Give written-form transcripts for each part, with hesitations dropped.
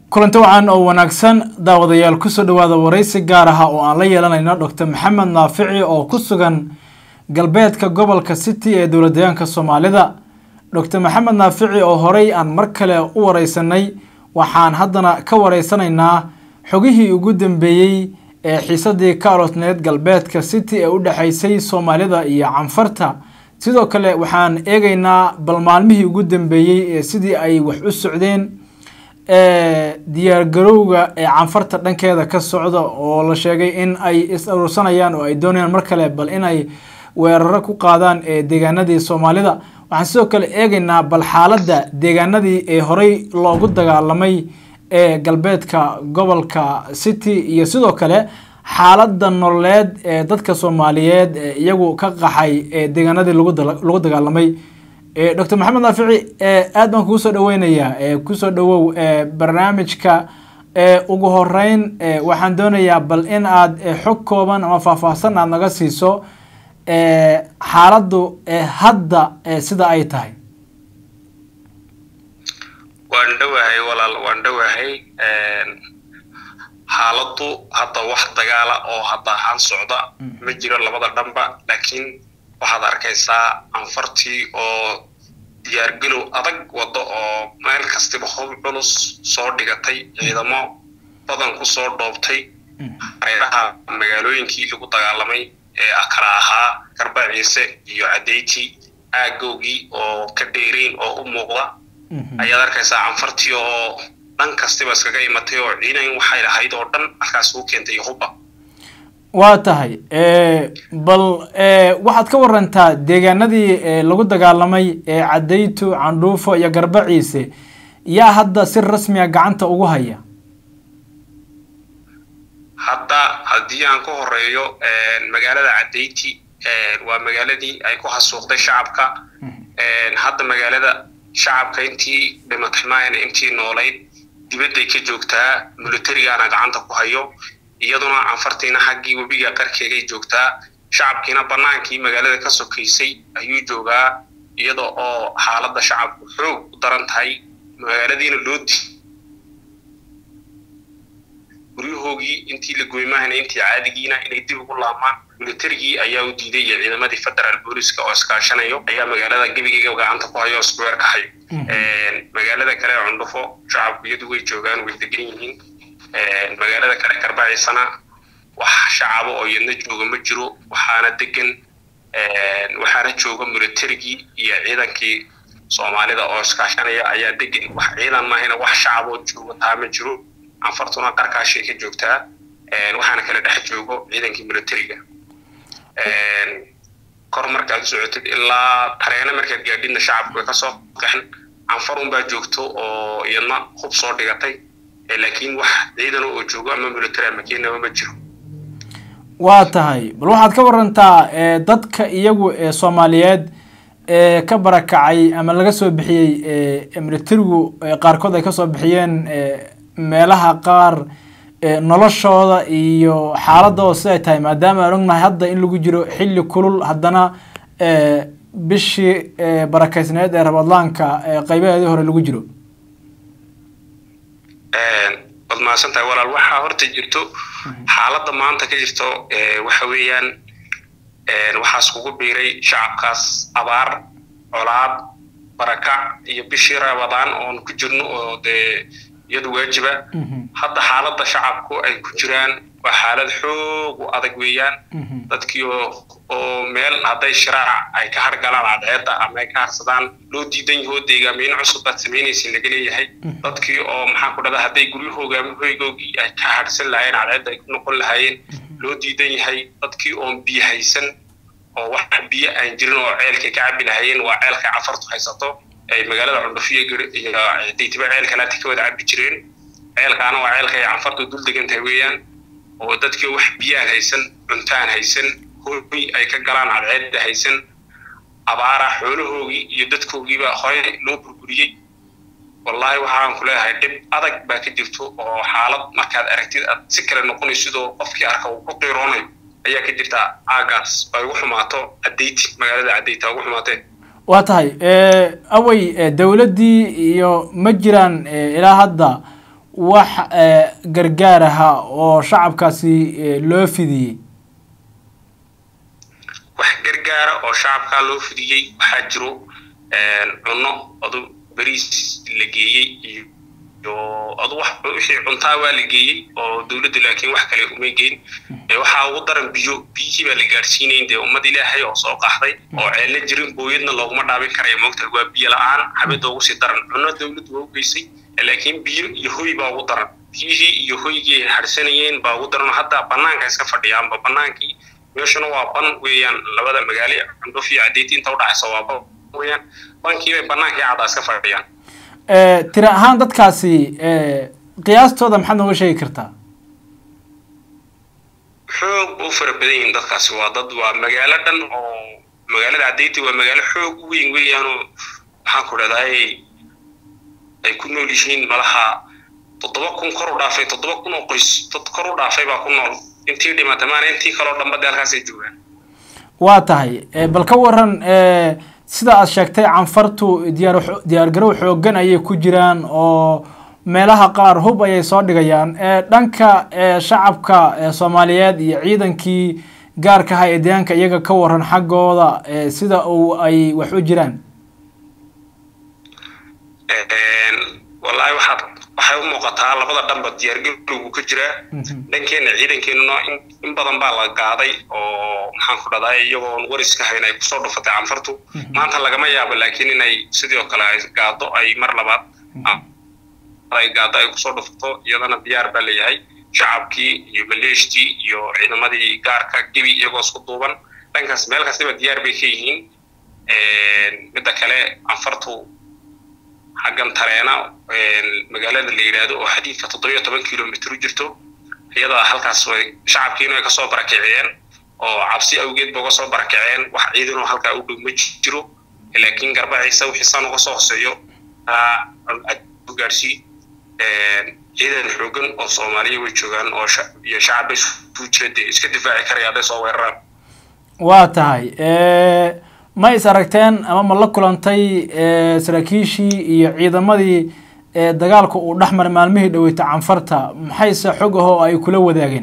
kulanti wacan oo wanaagsan daawadayaal ku soo dhawaada waraysi gaar ah oo aan la yeelanayno Dr. Maxamed Naafici oo ku sugan Galbeedka Gobolka Siti ee dowladda Soomaalida. Dr. Maxamed Naafici oo horay aan mar kale u waraysanay waxaan haddana ka waraysanaynaa xogihii ugu dambeeyay ee xiisadii ka aroosneed Galbeedka Siti ee u dhaxaysay Soomaalida iyo Canfarta. sidoo kale waxaan eegaynaa bal maalmihii ugu dambeeyay ee sidii ay wax u socdeen diyaargarowga ee Canfarta dhankeeda ka socda oo la sheegay in ay is urursanayaan oo ay doonayaan mar kale bal in ay weeraro ku qaadaan deegaanadii Soomaalida. waxaan sidoo kale eegaynaa bal xaaladda deegaanadii ee horay loogu dagaalamay ee Galbeedka Gobolka Siti iyo sidoo kale xaaladda nololeed ee dadka Soomaaliyeed iyagu ka qaxay deegaanadii lagu dagaalamay. Dr. Maxamed Naafici aad baan kugu soo dhaweynayaa ku soo dhawow barnaamijka ugu horeyn waxaan doonayaa bal in aad xog kooban ama faahfaahsan aad naga siiso xaaladdu hadda sida ay tahay. waan dhawahay xaaladdu hadda wax dagaala oo hadda aan socda ma jiro labada dhanba laakiin waxaad arkaysaa Canfartii oo diyaargarow adag wado oo meel kastaba hub culus soo dhigatay ciidamo badan ku soo dhoobtay ayraha magaalooyinkii lagu dagaalamay ee kala ahaa Garbaciise iyo Cadeyti aagowgii oo ka dheereen oo u muuqda ayaad arkaysaa Canfartii oo dhan kastaba iskaga imatay oo ciidan waxay lahayd oo dhan halkaas u keentay hubba. waa tahay bal waxaad ka warantaa deegaanadii lagu dagaalamay ee Cadeyti Candhuufo iyo Garbaciise yaa hadda si rasmi ah gacanta ugu haya. hadda haddii aan ku horeeyo magaalada Cadeyti waa magaaladii ay ku xasuuqday shacabka hadda magaalada shacabka intii dhimatay intii noolayd dibadda ka joogtaa militarigaana gacanta ku hayo iyaduna Canfartiina xaggii webiga qarkeegay joogtaa shacabkiina banaankii magaalada ka sokaysay ayuu joogaa iyadoo oo xaaladda shacabku xoog u daran tahay magaaladiina loo guryahoogii intii la gooymaahayna intii caadigiina inay dib ugu laamaan militarigii ayaa u diiday iyo ciidamadii federal booliska oo iskaashanayo ayaa magaalada gebigeega gacanta ku hayo square ka hayo magaalada kale Candhuufo shacabku iyadu way joogaan way degan yihiin magaalada kale Garbaciisana wax shacab oo iyadna jooga ma jiro waxaana degan waxaana jooga militarigii iyo ciidankii Soomaalida oo iskaashanaya ayaa degan wax ciidan ma ahayna wax shacab oo jooga taa ma jiro Canfartuna qarkaashay ka joogtaa waxaana kala dhex joogo ciidankii militariga kor markaad socotid ilaa tareena markaad gaadhina shacabku ka soo qaxin Canfarun baa joogto oo iyadna hub soo dhigatay laakiin wax ciidan oo joogo ama military ma keenaba ma jiro. waa tahay bal waxaad ka warantaa dadka iyagu Soomaaliyeed ka barakacay ama laga soo bixiyay militarigu qaarkood ay ka soo bixiyeen meelaha qaar noloshooda iyo xaaladooda sida ay tahay maadaama aan ognahay hadda in lagu jiro xilli kulul haddana bishii barakaysneed ee Ramadaanka qaybaheedii hore lagu jiro. badmaasanta walaal waxa horta jirto xaaladda maanta ka jirto waxa weeyaan waxaas ugu biiray shacabkaas abaar colaad barakac iyo bishii Ramadaan oo ku jirno oo iyadu waajiba hadda xaaladda shacabku ay ku jiraan waa xaalad xoog u adag weeyaan dadkii oo meel haday shiraac ay ka hargalaan cadceedda ama ay ka harsadaan loo diidan yahay deegaameen cusub bad sameynaysan laga leeyahay dadkii oo maxaa ku dhada haday guryahooga ama hoygoogii ay ka harsan lahayn cadceedda ay ku noqon lahaayeen loo diidan yahay dadkii oo biyo haysan oo wax biyo aan jirin oo ceelka ka cabi lahaayeen waa ceelka Canfartu haysato ay magaalada Candhuufo iyo Cadeyti ceelka la tikawada cabi jireen ceelkaana waa ceelka ay Canfartu dul degan tahay weeyaan oo dadkii wax biyo haysan cuntaan haysan hooy ay ka galaan cadceedda haysan abaara xoolahoogii iyo dadkoogiiba hore loo burburiyay wallahi waxaan ku leeyahay dib adag baa ka jirto oo xaalad markaad aragtid si kale noqonayso sidoo qofkii arka uu ku qiiroonayo ayaa ka jirta aagaas ay ugu xumaato Cadeyti magaalada Cadeyti ugu xumaatay. waa tahay away dawladdii iyo ma jiraan ilaa hadda wax gargaar ah oo shacabkaasi loo fidiyay wax gargaar oo shacabka loo fidiyay waxa jiro cunno adu bariis la geeyay iyo adu wax wixii cuntaa waa la geeyay oo dawladdu laakiin wax kale uma geyn waxa ugu daran biyihii baa la gaarsiinayay ummad Ilaahay oo soo qaxday oo ceele jirin booyadna looguma dhaabin karayo moogta waa biyo la'aan xabada ugu sii daran cunno dawladdu waa u geysay laakiin biyo iyo hoy baa ugu daran biyihii iyo hoygii harsanayeen baa ugu daran hadda banaanka iska fadhiyaan banaankii meeshana waa ban weeyaan labada magaalo cunto fi cadeed inta u dhaxaysa waa weeyaan bankii bay banaanka cad iska fadhiyaan tira ahaan dadkaasi qiyaastooda maxaad nooga sheegi kartaa xoog u farabadan dadkaasi waa dad waa magaalo dhan oo magaalada cadeed waa magaalo xoog weyn weeyaan oo waxaan ku leedahay ay ku nool yihiin malaha 7,000 kor u dhaafay 7,000 oo qoys dad kor u dhaafay baa ku nool intii dhimatay intii kala dhanba dalkaas ay joogaan waa tahay bal ka waran sida aad sheegtay canfartu diyaargaroow xoogan ayay ku jiraan oo meelaha qaar hub ayay soo dhigayaan dhanka shacabka Soomaaliyeed iyo ciidankii gaarka ah ee deegaanka iyaga ka waran xaqooda sida ay wax u jiraan wallahi waxay u muuqataa labada dhanba diyaargarowgu ka jira dhankeena ciidankeena in badan baa la qaaday oo maxaan ku dhaday iyagoo wariska haynay ku soo dhufatay canfartu maanta lagama yaabo laakiin inay sidoo kale ay qaado ay mar labaad ay qaado ay ku soo dhufato iyadana diyaar baa leeyahay shacabkii iyo maleeshtii iyo ciidamadii gaarka gibi iyagoo isku duuban dhankaas meel kasta diyaar bay ka yihiin midda kale canfartu حقاً ترينا مجالات اللي يرادوا حديث كتطبيق 7 كيلومتر جرتو هي ده حلقة سوي شعب كينو يكسر بركعين أو عبسي أو جد بقصر بركعين واحد إنه حلقة أو بمجرو لكن قرب عيسى وحسان وقصر سيو جارسي إذا الحجن أو صومالي وجوجان أو شعب سوتشد إسكدفاع كريادة صويران واتهاي ما يساركتين أما ملك لانتي سراكيشي يعيدمدي دغالكو oo dhaxmar maalmihii dhaweeyta canfarta maxay sa xogaho ay kula wadaageen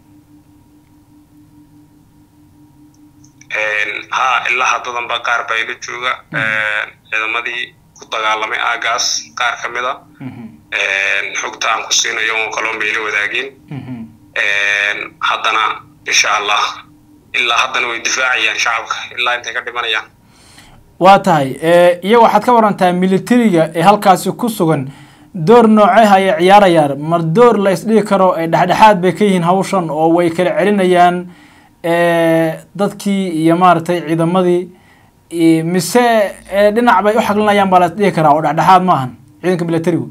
ilaa hadadan ba qaar bay la jooga ciidamadii ku dagaalamay aagaas qaar kamida xogta aan ku siinayo oo Colombia la wadaageen haddana insha Allah إلا هذا نوع دفاعي عن شعبك إلا أنت قد ما نيان. واتاي إيه واحد كوران تا ميليتريا هالكاسي كوسوغن دور نوعها عيار مردور لا يسدي كرو دحدحاد بكيهن هوشن أو ويكل علينيان dadkii iyo maartay ciidamadii mise dhinac bay u xaqlinayaan baa la isdhihi karaa oo dhaxdhaxaad maahan ciidanka militarigu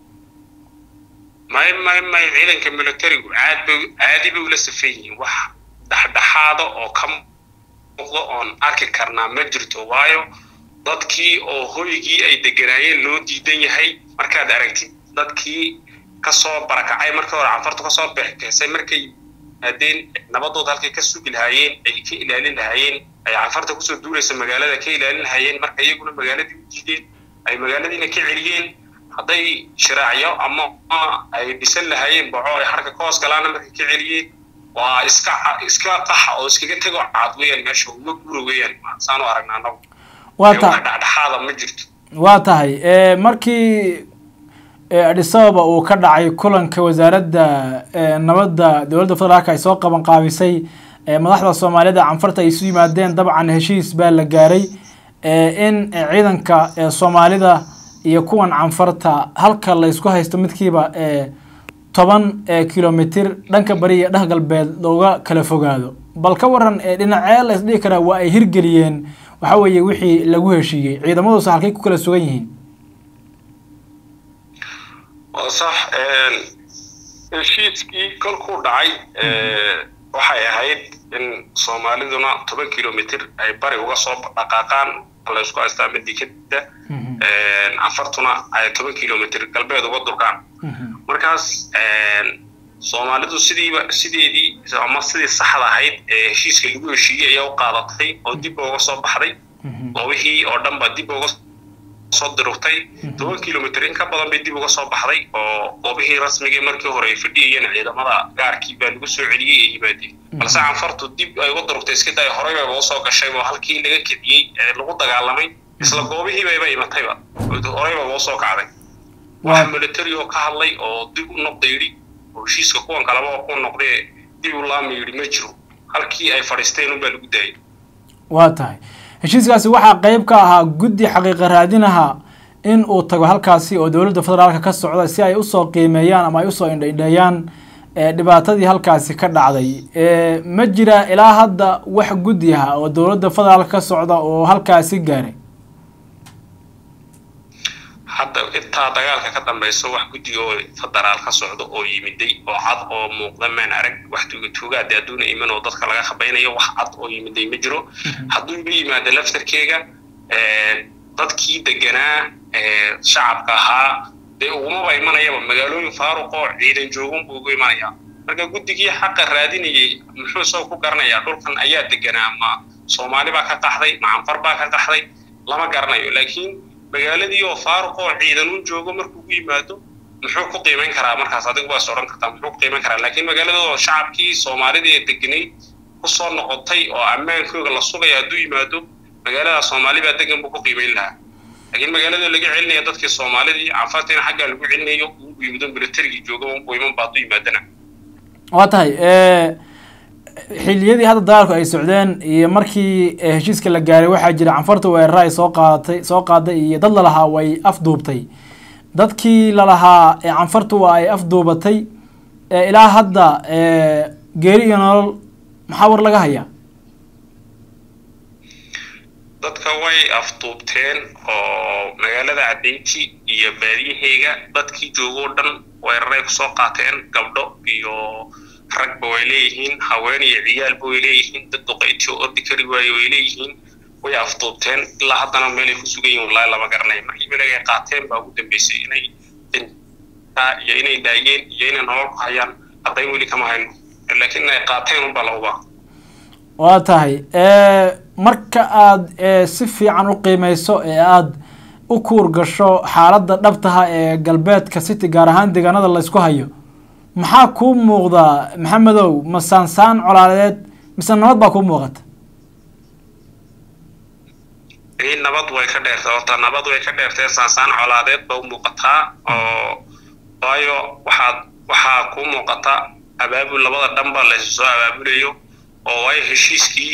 ما ciidanka militarigu caadi bay ula safeeyeen wax dhaxdhaxaada oo ka muuqdo oon arki karnaa ma jirto waayo dadkii oo hoygii ay deganaayeen loo diidan yahay markaad aragtid dadkii ka soo barakacay markii hore canfartu ka soo bixisay markay hadeen nabadood halkay ka sugi lahaayeen ay ka ilaalin lahaayeen ay canfarta ku soo duulaysa magaalada ka ilaalin lahaayeen marka iyaguna magaaladii u diideen ay magaaladiina ka celiyeen haday shiraaciyo ama ay dhisan lahaayeen baco ay harka koos galaana markay ka celiyeen waa iska qax oo iskaga tago caadweeyaan meesha ugu guurayaan saano aragnaa waa dhaxdhaxaada ma jirto waa tahay markii Addis Ababa uu ka dhacay kulanka wasaaradda nabadda dawladda federaalka ay soo qaban qaabisay madaxda Soomaalida canfarta ay isu yimaadeen dabcan heshiis baa la gaaray in ciidanka Soomaalida iyo kuwan canfarta halka la isku haysto midkiiba 10 kilomitir dhanka bariga dhax galbeed looga kala fogaado bal ka waran dhinacee la isdhihi karaa waa ay hirgeliyeen waxa weeye wixii lagu heshiiyay ciidamadu halkay ku kala sugan yihiin صح heshiiskii kolkuu dhacay waxay ahayd in Soomaaliduna 10 kilomitir ay bari uga soo dhaqaaqaan la isku haystaa midikada canfartuna ay 10 kilomitir galbeed uga durkaan markaas Soomaalidu sideedii ama sidii saxda ahayd heshiiska lagu heshiiyay ayaa u qaadatay oo dib uga soo baxday oo wixii oo dhanba dib uga soo dirtay 10 kilomitir in ka badan bay dib uga soo baxday oo goobihii rasmiga markii hore ay fadhiyeen ciidamada gaarkii baa lagu soo celiyay ee yimaadeen balse Canfarta dib ay uga dirtay iska day horey bay soo gashay oo halkii laga kiciyay ee lagu dagaalamay isla goobihii bay imatayba horey bay soo kacday waxa military oo ka hadlay oo dib u noqday oo heshiiska kuwan kalaba oo ku noqday dib u laamay ma jiro halkii ay fadhiisteen oo baa lagu daayay waa tahay heshiiskaasi waxa qayb ka ahaa guddi xaqiiqo raadinaha in uu tago halkaasi oo dawladda federaalka ka socda si ay u soo qiimeeyaan ama ay u soo indhaydhayaan dhibaatadii halkaasi ka dhacday ma jira ilaa hadda wax guddi ah oo dawladda federaalka ka socda oo halkaasi gaaray hadda inta dagaalka ka dambeeyso wax guddiga oo federaal ka socdo oo yimiday oo cad oo muuqda maan arag wax tuugaad aduuna iman oo dadka laga khabaynayo wax cad oo yimiday ma jiro hadduu yimaado laftarkeega dadkii deganaa shacabka ahaa de uma imanayaba magaalooyin faaruq oo ciidan joogan buu ugu imanaya marka guddigii xaq raadinayay muxuu soo ku garanayaa dhulkan ayaa deganaa ma Soomaali baa ka qaxday ma Canfar baa ka qaxday lama garanayo laakiin magaaladii oo faaruq oo ciidan u joogo markuu u yimaado muxuu ku qiimeyn karaa markaas adigu waa soo oran kartaa muxuu ku qiimeyn karaa laakiin magaalada oo shacabkii Soomaalida ee deganay ku soo noqotay oo ammaankooda la sugay hadduu yimaado magaalada Soomaali baa degan buu ku qiimeyn lahaa laakiin magaalada laga celinayo dadkii Soomaalida Canfarta xagga lagu celinayo uu yimid military joogo oo iman baad u yimaadana waa tahay xilliyadii hadda dagaalku ay socdeen iyo markii heshiiska la gaaray waxa jira Canfarta weerar ay soo qaaday iyo dad la lahaa way afduubtay dadkii la lahaa Canfarta waa ay afduubatay ilaa hadda geeri iyo nolol maxaa war laga hayaa dadka way afduubteen oo magaalada Cadeynti iyo baadiyaheega dadkii joogo dhan weeraray ku soo qaateen gabdho iyo rag way leeyihiin haween iyo ciyaal way leeyihiin dad duqeyti oo ordikari way leeyihiin way afduubteen ilaa haddana meel ay ku sugan yihiin wallahi lama garanay markii ay qaateen baa ugu dambeysay inay daayeen iyo inay nolol ku hayaan hadday weli kama hayno laakiin ay qaateen un baa looba waa tahay marka aad si fiican u qiimeyso ee aad u kuur gasho xaaladda dhabtaha ee galbeedka Siti gaar ahaan deegaanada la isku hayo maxaa ku muuqda maxamedow ma saansaan colaaleed mise nabad baa ku muuqata nabad way ka dheertay horta nabad way ka dheertay saansaan colaaleed baa u muuqataa oo waayo waxaa ku muuqata abaabul labada dhanba la soo abaabulayo oo way heshiiskii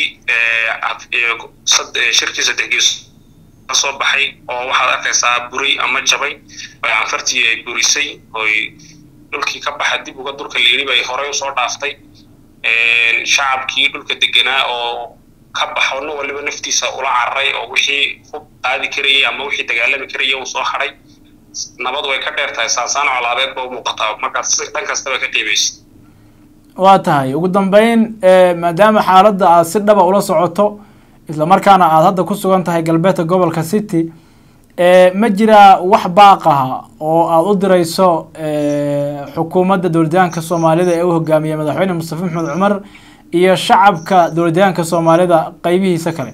shirkii sadex soo baxay oo waxaad arkaysaa buray ama jabay way Canfartii ay burisay oo dhulkii ka baxay dib uga dhulka leeyahay bay horay u soo dhaaftay shacabkii dhulka deganaa oo ka baxoon waliba naftiisa ula carray oo wixii ku qaadi karayay ama wixii dagaalami karayay uu soo xaray nabad way ka dheertahay saasaan colaadeed baa muuqataa marka si dhan kasta ka qiimeysay waa tahay ugu dambeyn maadaama xaaladda aad si dhaba ula socoto isla markaana aad hadda ku sugan tahay galbeedka gobolka Siti ma jira wax baaqaha oo aad u dirayso xukuumadda dowladda Soomaalida ee uu hogaamiyo madaxweyne Mustafa Maxamed Cumar iyo shacabka dowladda Soomaalida qaybihiisa kale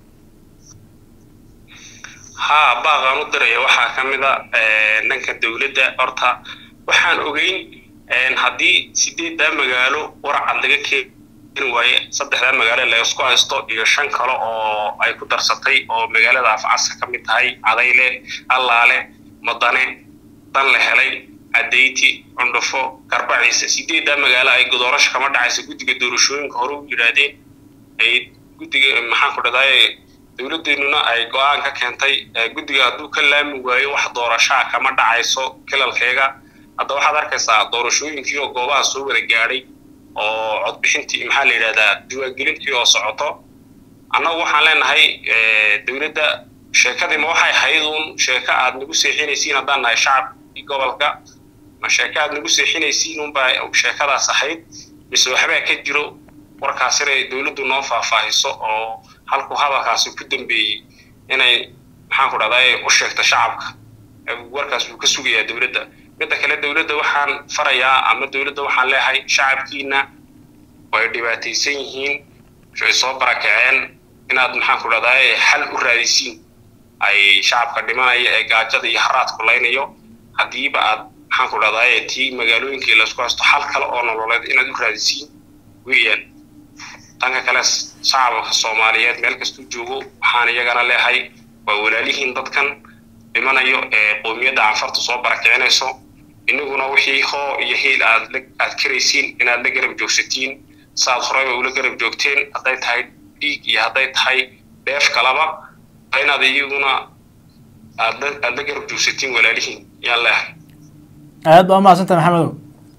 baaqan u diray waxa kamida dhanka dowladda horta waxaan ogeyn haddii 8 magaalo warcad laga keenay waaye 3 magaalo la isku haysto iyo 5 kale oo ay ku darsatay oo magaalada afcaska kamid tahay Cadayle Allaale Madane dan la helay Cadeynti Cundhufo Garbaciisa 8 magaalo ay godoorasho kama dhacayso guddiga doorashooyinka hore u yiraahdeen ay guddiga maxaan ku dhaday dowladdeennuna ay go'aan ka keentay guddiga hadduu ka laami waayo wax doorasho kama dhacayso kilalkeega hadda waxaad arkaysaa doorashooyinkii oo goobaha soo wada gaadhay oo codbixintii maxaa la yiraahdaa diiwaangelintii oo socoto annagu waxaan leenahay dowladda sheekadii ma waxay hay'adun sheeka aad nagu seexinaysiin haddaan nahay shacabkii gobolka ma sheeka aad nagu seexinaysiin un baa sheekadaas ahayd mise waxbaa ka jiro warkaas inay dowladdu noo faahfaahiso oo halku hadalkaasi ku dambeeyay inay maxaan ku dhahday u sheegto shacabka warkaas uu ka sugayaa dowladda midda kale dowladda waxaan farayaa ama dowladda waxaan leeyahay shacabkiina way dhibaataysan yihiin soo barakaceen inaad maxaan ku dhahday xal u raadisiin ay shacabka dhimanaya ee gaajada iyo haraadku laynayo hadiiba aad maxaan ku dhahdaa tii magaalooyinkii la isku haysto hal kale oo nololeed inaad u raadisiin weeyaan tanka kale shacabka Soomaaliyeed meel kasta joogo waxaan iyagana leeyahay waa walaalihiin dadkan dhimanayo ee qoomiyadda Canfarta soo barakicinayso inaguna wixii hoo iyo heel aad karaysiin inaad la garab joogsatiin saad horeyba ula garab joogteen haday tahay dhiig iyo haday tahay dheef kalaba inaad iyaguna aad la garab joogsatiin walaalihiin yalla aad baa maasanta maxamedow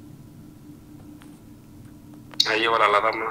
ayo walaalada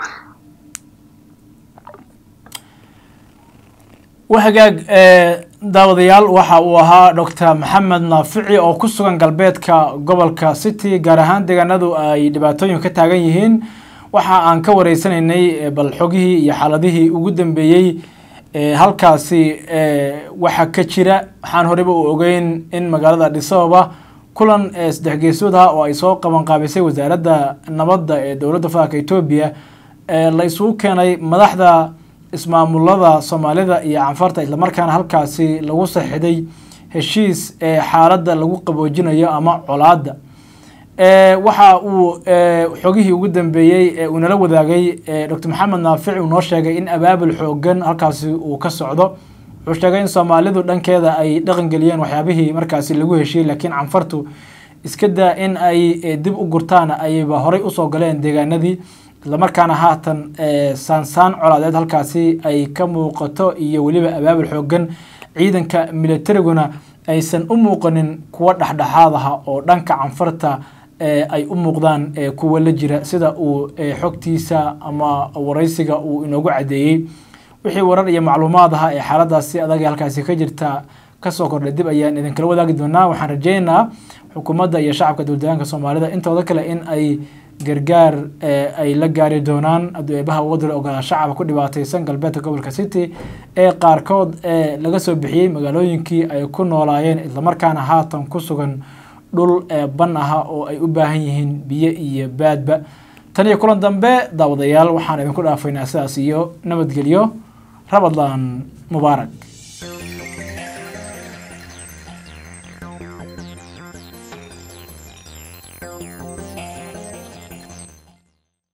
وحقاق داوديال waxa uu ahaa Dr. Maxamed Naafici oo ku sugan galbeedka gobolka Siti gaar ahaan deegaanadu ay dhibaatooyin ka taagan yihiin waxa aan ka wareysanaynay bal xogihii iyo xaaladihii ugu dambeeyay halkaasi waxa ka jira waxaan horeba u ogeyn in magaalada Dhisooba kulan saddex geesood ah oo ay soo qaban qaabisay wasaaradda nabadda ee dawladda federaalka Itoobiya la isugu keenay madaxda ismaamulada Soomaalida iyo Canfarta isla markaana halkaasi lagu saxiixday heshiis xaaladda lagu qaboojinayo ama colaadda waxa uu xogihii ugu dambeeyay uu nala wadaagay Dr. Maxamed Naafici uu noo sheegay in abaabul xoogan halkaasi uu ka socdo wuxuu sheegay in Soomaalidu dhankeeda ay dhaqan galiyeen waxyaabihii markaasi lagu heshiiyay laakiin Canfartu iska daa in ay dib u gurtaan ayba horay u soo galeen deegaanadii isla markaana haatan saansaan colaadeed halkaasi ay ka muuqato iyo waliba abaabul xoogan ciidanka militariguna aysan u muuqanin kuwa dhaxdhaxaad ah oo dhanka Canfarta ay u muuqdaan kuwa la jira sida uu xogtiisa ama waraysiga uu inoogu cadeeyay wixii warar iyo macluumaad ah ee xaaladaasi adag halkaasi ka jirta ka soo kordhay dib ayaan idin kala wadaagi doonaa waxaan rajaynayaa xukuumadda iyo shacabka dowladda Soomaalida intooda kale in ay gargaar ay la gaari doonaan adeebaha wadada ogaal shacabka ku dhibaataysan galbeedka gobolka Siti ee qaarkood laga soo bixiyay magaalooyinkii ay ku noolaayeen isla markaana haatan ku sugan dhul ban ah oo ay u baahan yihiin biyo iyo baadba tan iyo kulan dambe daawadayaal waxaan idinku dhaafaynaa sidaas iyo nabadgelyo Ramadan Mubaarak